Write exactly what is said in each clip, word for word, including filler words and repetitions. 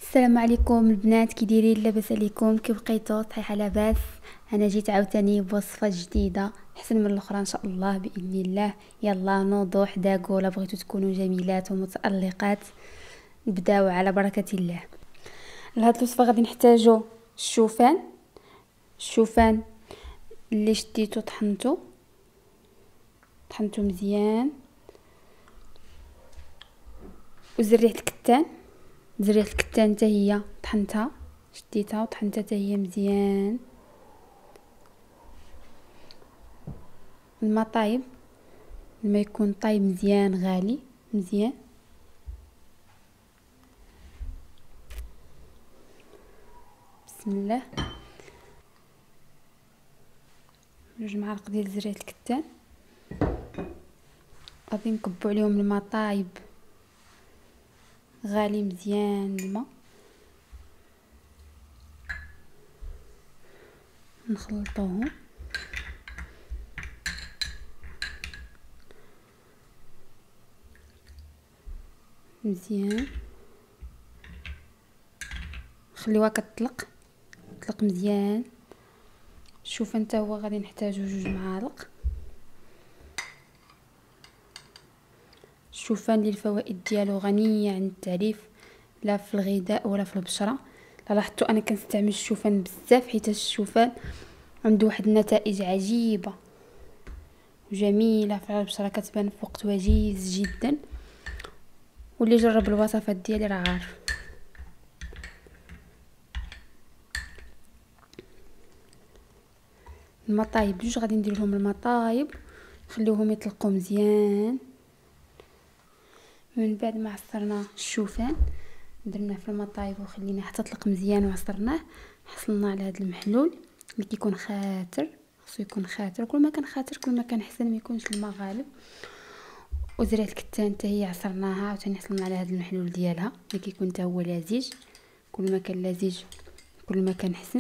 السلام عليكم البنات، كي دايرين؟ لاباس عليكم؟ كي بقيتو؟ صحيحه لاباس. انا جيت عاوتاني بوصفه جديده احسن من الاخرى ان شاء الله باذن الله. يلا نوضوا حداكوا، لا بغيتو تكونوا جميلات ومتالقات. نبداو على بركه الله. لهاد الوصفه غادي نحتاجو الشوفان. الشوفان اللي شديتو طحنتو طحنتو مزيان، وزريعه الكتان. زريعه الكتان حتى هي طحنتها، شديتها وطحنتها حتى هي مزيان. الماء طايب، الماء يكون طايب مزيان غالي مزيان. بسم الله. جوج معالق ديال زريعه الكتان، غادي نكبو عليهم الماء طايب غالي مزيان. الماء نخلطوهم مزيان، نخليوها كتطلق طلق مزيان. الشوفان حتى هو غادي نحتاجو جوج معالق. الشوفان اللي الفوائد ديالو غنيه عن التعريف، لا في الغذاء ولا في البشره. لاحظتوا انا كنستعمل الشوفان بزاف حيت الشوفان عنده واحد النتائج عجيبه وجميله في البشره، كتبان في وقت وجيز جدا. واللي جرب الوصفات ديالي راه عارف. الماء طايب جوج، غادي ندير لهم الماء طايب نخليوهم يطلقوا مزيان. من بعد ما عصرنا الشوفان درناه في الماء طايب وخليناه حتى طلق مزيان وعصرناه، حصلنا على هذا المحلول اللي كيكون خاتر. خصو يكون خاتر، كل ما كان خاتر كل ما كان احسن، ما يكونش الماء غالب. وزريعه الكتان حتى هي عصرناها وثاني حصلنا على هذا المحلول ديالها اللي كيكون حتى هو لذيذ. كل ما كان لذيذ كل ما كان احسن.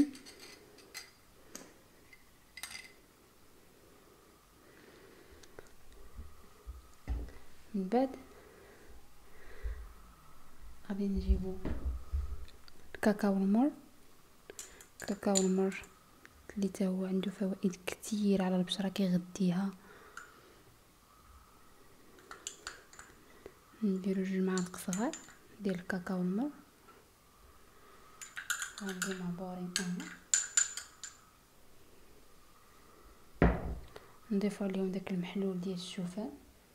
من بعد غادي نجيبو الكاكاو المر. الكاكاو المر اللي تا هو عنده فوائد كتير على البشره، كيغذيها. نديرو جوج معالق صغار ديال الكاكاو المر، غادي معبورين انا. نضيفو عليهم داك المحلول ديال الشوفان،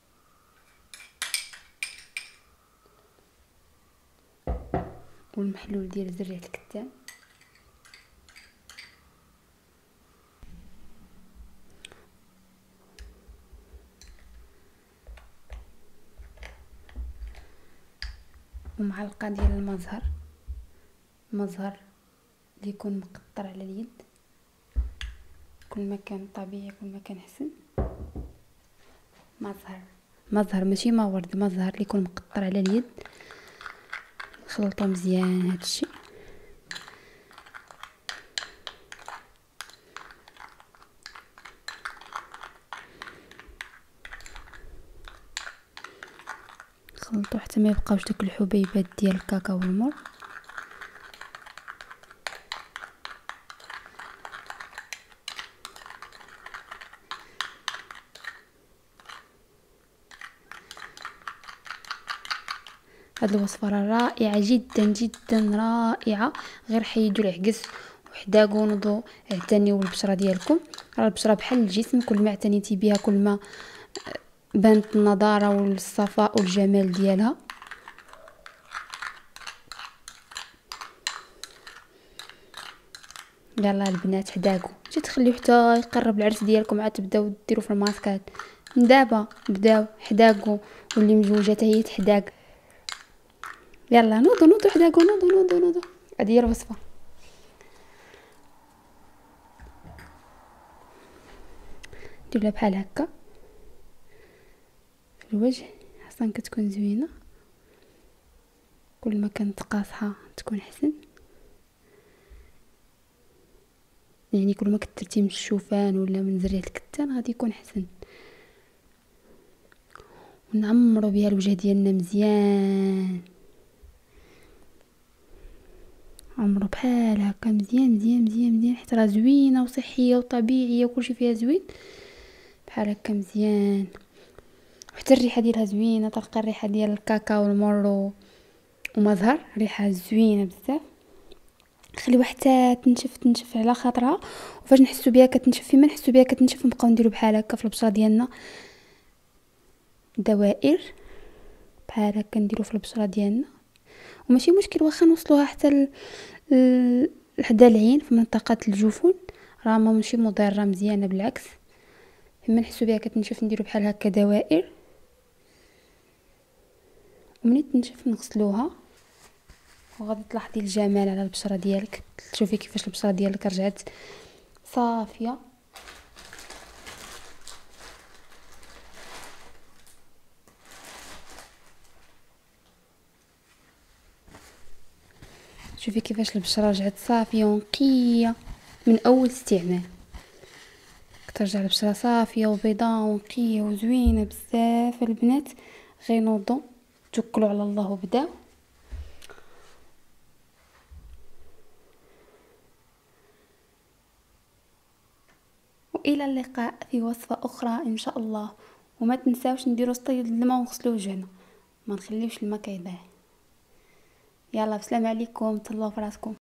والمحلول ديال زريعه الكتان. ومعلقه ديال المزهر، المزهر اللي يكون مقطر على اليد. كل ما كان طبيعي كل ما كان احسن. مزهر مزهر ماشي ما ورد، مزهر اللي يكون مقطر على اليد. نخلطو مزيان هذا الشيء. نخلطو حتى ما يبقاوش داك الحبيبات ديال الكاكاو المر. هاد الوصفه راه رائعه جدا جدا رائعه. غير حيدوا العكس وحداكو ونوضوا اعتنيوا بالبشره ديالكم. راه البشره بحال الجسم، كل ما اعتنيتي بها كل ما بانت النضاره والصفاء والجمال ديالها. يلا البنات حداكو، ماشي تخليو حتى يقرب العرس ديالكم عاد تبداو ديروا في الماسكات. من دابا بداو حداكو، واللي مزوجه حتى هي تحداك. يلا نوضوا نوضوا حداكو، نوضوا نوضوا نوضوا. هذه هي الوصفه. ديروا بحال هكا في الوجه، حسن كتكون زوينه. كل ما كانت قاصحه تكون احسن، يعني كل ما كثرتي من الشوفان ولا من زريعه الكتان غادي يكون احسن. ونعمروا بها الوجه ديالنا مزيان. عمرو بحال هكا مزيان مزيان مزيان مزيان، حيت راه زوينه وصحيه وطبيعيه وكلشي فيها زوين بحال هكا مزيان. حتى الريحه ديالها زوينه، تلقى الريحه ديال الكاكاو والمر وما زهر، ريحه زوينه بزاف. خليوها حتى تنشف تنشف على خاطرها، وفاش نحسو بها كتنشف فيما نحسو بها كتنشف نبقاو نديرو بحال هكا في البشره ديالنا دوائر بحال هكا، نديرو في البشره ديالنا. وماشي مشكل واخا نوصلوها حتى ل... ل... لحدا العين في منطقه الجفون، راه ماشي مضره، مزيانه بالعكس. فيما نحسو بها كتنشف نديرو بحال هكا دوائر، ومنين تنشف نغسلوها، وغادي تلاحظي الجمال على البشره ديالك. تشوفي كيفاش البشره ديالك رجعت صافيه. شوفي كيفاش البشره رجعت صافيه ونقيه من اول استعمال. كترجع البشره صافيه وبيضاء ونقيه وزوينه بزاف. البنات غير نوضوا توكلوا على الله وبداو. والى اللقاء في وصفه اخرى ان شاء الله. وما تنساوش نديروا سطيل الماء ونغسلوا وجهنا، ما نخليوش الماء كيضيع. يلا بسلام عليكم، تهلاو فراسكم.